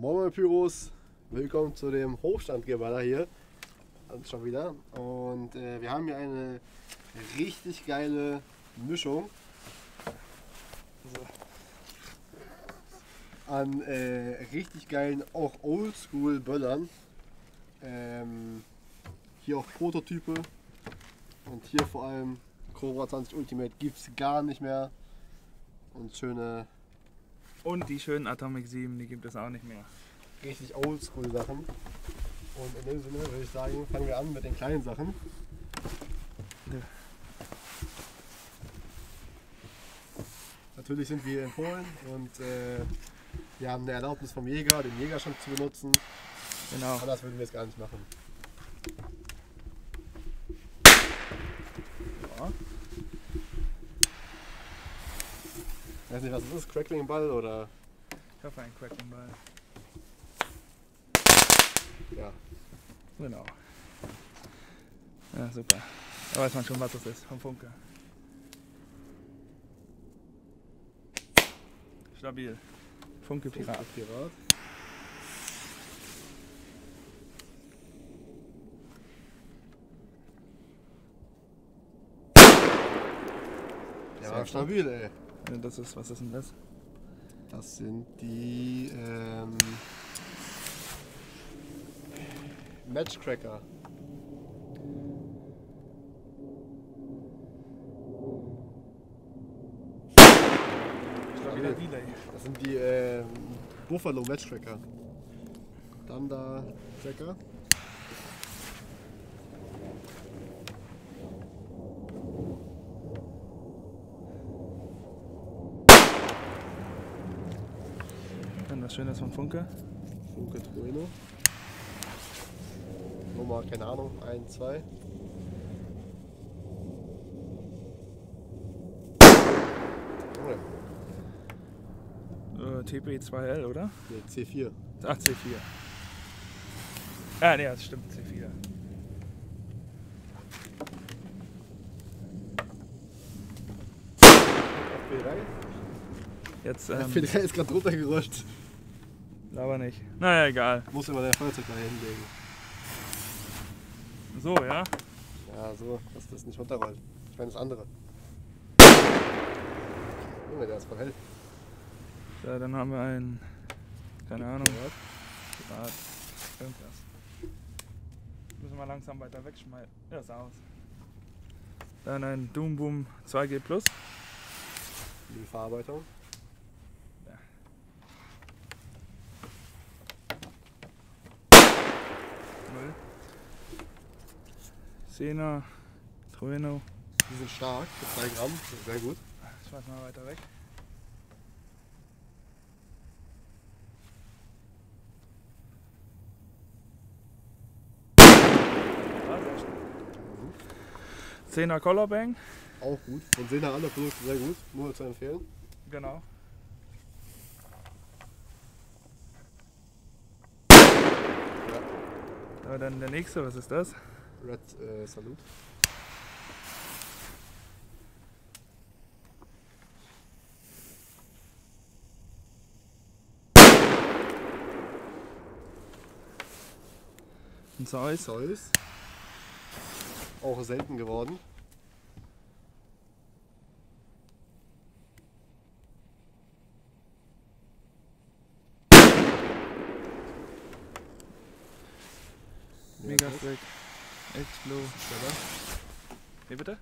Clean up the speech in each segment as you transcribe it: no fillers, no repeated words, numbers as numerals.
Moin Pyros, willkommen zu dem Hochstandgeballer hier. Also schon wieder. Und wir haben hier eine richtig geile Mischung an richtig geilen, auch Oldschool Böllern. Hier auch Prototype und hier vor allem Cobra 20 Ultimate gibt es gar nicht mehr. Und schöne. Und die schönen Atomic 7, die gibt es auch nicht mehr. Richtig oldschool Sachen. Und in dem Sinne würde ich sagen, fangen wir an mit den kleinen Sachen. Ja. Natürlich sind wir in Polen und wir haben eine Erlaubnis vom Jäger, den Jägerstand zu benutzen. Genau. Anders würden wir es gar nicht machen. Ja. Ich weiß nicht, was es ist, Crackling Ball oder. Ich hoffe ein Crackling Ball. Ja. Genau. Ja, super. Da weiß man schon, was das ist, vom Funke. Stabil. Funke Pirat. Pirat. Ja, stabil, ey. Das ist, was ist denn das? Das sind die Matchcracker. Stabiler Delay. Das sind die Buffalo Matchcracker. Dann da Cracker. Dann was Schönes von Funke. Funke Trueno. Nummer, keine Ahnung, 1, 2. TP2L, oder? Nee, C4. Ach, C4. Ah, ne, das stimmt, C4. FP3? Jetzt, FP3 ist gerade runtergerutscht. aber nicht. Naja, egal. Muss immer der Feuerzeug da hinlegen. So, ja? Ja, so, dass das nicht runterrollt. Ich meine das andere. Junge, der ist voll hell. So, dann haben wir einen, keine Ahnung, Pirat, irgendwas. Müssen wir langsam weiter wegschmeißen. Ja, ist aus. Dann ein Doom Boom 2G Plus. Die Verarbeitung. Ja. Müll. Sena, Trueno. Die sind stark, für 2 Gramm, sehr gut. Schmeiß mal weiter weg. Sena Color Bang. Auch gut. Von Sena alle Produkte sehr gut, nur zu empfehlen. Genau. Ja. Dann der nächste, was ist das? Red Salute. Ein Zeus. Zeus. Auch selten geworden. Mega Freak. Explo. Wie bitte?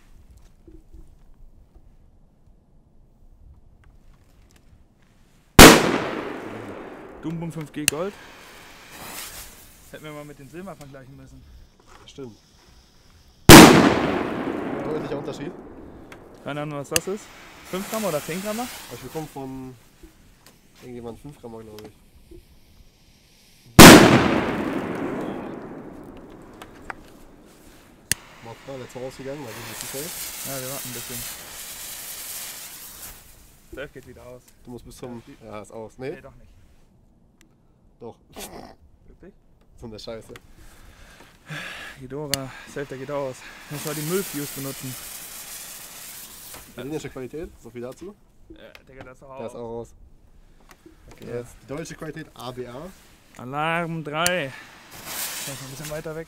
Doom Boom 5G Gold. Hätten wir mal mit den Silber vergleichen müssen. Stimmt. Deutlicher Unterschied. Keine Ahnung, was das ist. 5 Gramm oder 10 Gramm? Ich bekomme von irgendjemand 5 Gramm, glaube ich. Mafra, der ist rausgegangen, weil ich nicht safe. Ja, wir warten ein bisschen. Safe geht wieder aus. Du musst bis zum. Ja, ist aus. Nee? Nee, doch nicht. Doch. Wirklich? So eine Scheiße. Ghidorah, Safe, der geht aus. Muss mal die Müllfuse benutzen. Italienische Qualität, so viel dazu. Digga, das ist auch Der ist auch raus. Okay, jetzt die deutsche Qualität ABA. Alarm 3. Vielleicht ein bisschen weiter weg.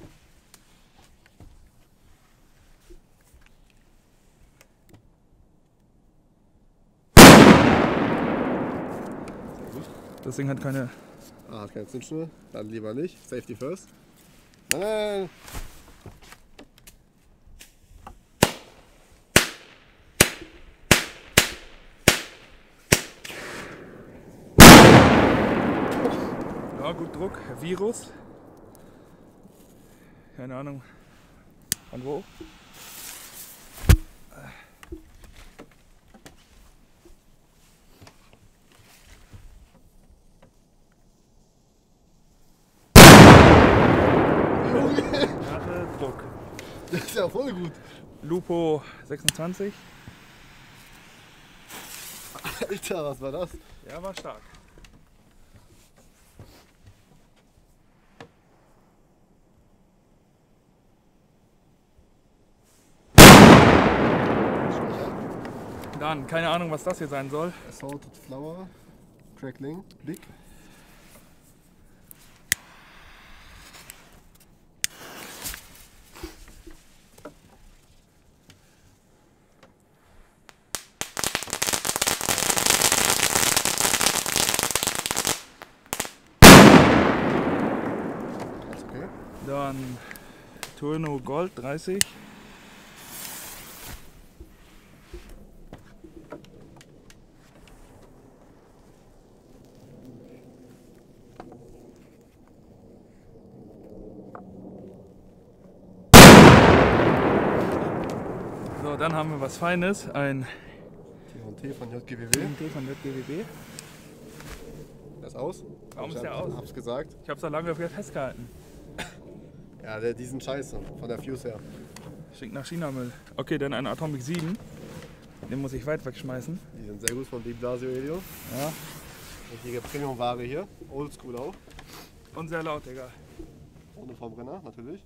Das Ding hat keine. Ah, hat keine Zündschnur. Dann lieber nicht. Safety first. Nein! Ja, gut Druck. Virus. Keine Ahnung. Von wo? Druck. Das ist ja voll gut. Lupo 26. Alter, was war das? Ja, war stark. Dann, keine Ahnung, was das hier sein soll. Assaulted Flower. Crackling. Big. Okay. Dann Turno Gold 30. So, dann haben wir was Feines, ein T&T von JGWW. TNT von JGWB. Der ist aus. Warum Ich ist der aus? Hab's gesagt. Ich habe es da lange festgehalten. Ja, die sind scheiße. Von der Fuse her. Stinkt nach China-Müll. Okay, dann ein Atomic 7. Den muss ich weit wegschmeißen. Die sind sehr gut von Big Blasio Radio. Ja. Richtige Premium-Ware hier. Oldschool auch. Und sehr laut, Digga. Ohne Vorbrenner, natürlich.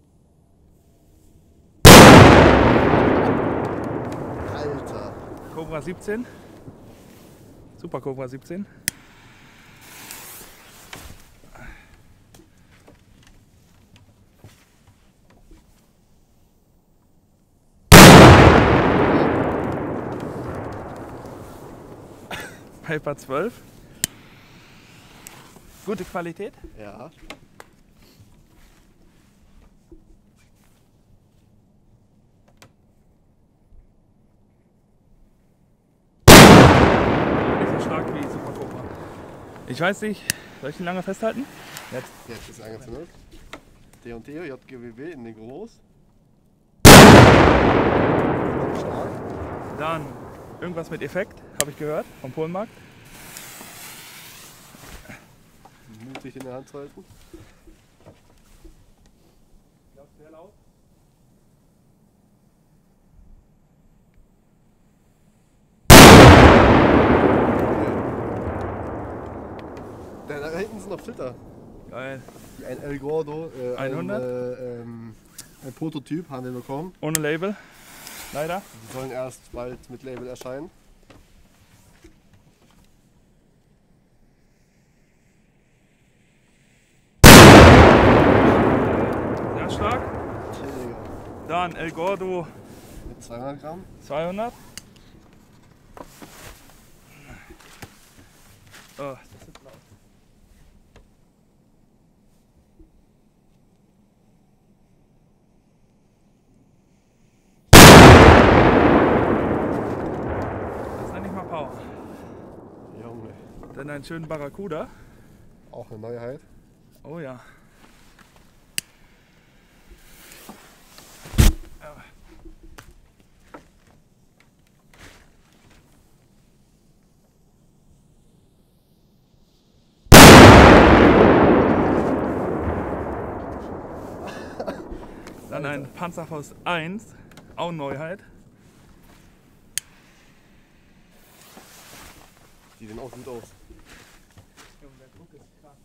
Alter. Cobra 17. Super Cobra 17. Hyper 12. Gute Qualität. Ja. Nicht so stark wie Super Cobra. Ich weiß nicht, soll ich ihn lange festhalten? Jetzt. Jetzt ist angezündet. T&T, JGWB in den Groß. Stark. Dann irgendwas mit Effekt, habe ich gehört, vom Polenmarkt. Mutig in der Hand zu halten. Ich glaube, sehr laut. Da hinten sind noch Filter. Geil. Ein El Gordo, 100? ein Prototyp haben wir bekommen. Ohne Label. Leider. Die sollen erst bald mit Label erscheinen. Sehr stark. Digga. Dann El Gordo Mit 200 Gramm. 200. Oh, das ist laut. Das nenne ich mal Power. Junge. Dann einen schönen Barracuda. Auch eine Neuheit. Oh ja. Dann ein Panzerfaust 1, auch Neuheit. Die sehen auch gut aus. Der Druck ist krass.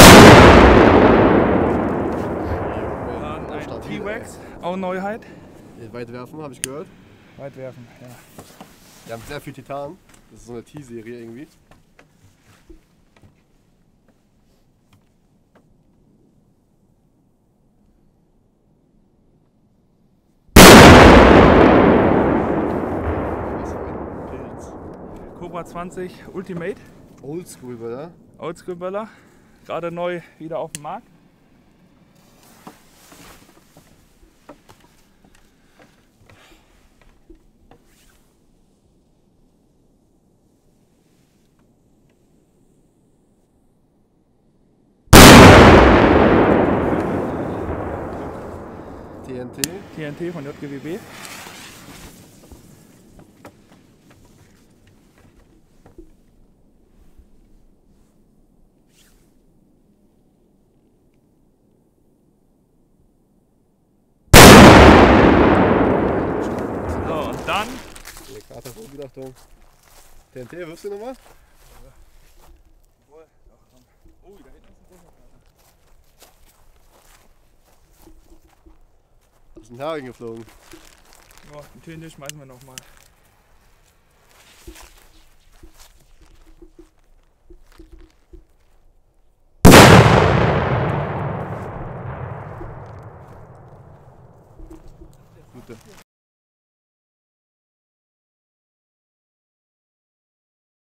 Dann ein Stabil, T-Wax, auch Neuheit. Weit werfen, habe ich gehört. Weit werfen, ja. Wir haben sehr viel Titan. Das ist so eine T-Serie irgendwie. Was für ein Pilz. Cobra 20 Ultimate, Oldschool, oder? Oldschool Böller. Gerade neu wieder auf dem Markt. TNT. TNT von JGWB. So, und dann Der Kater vor Achtung. TNT, wirfst du nochmal? oh, da hinten ist ein großer Kater. Da ist ein Hering geflogen. Oh, den TNT schmeißen wir nochmal.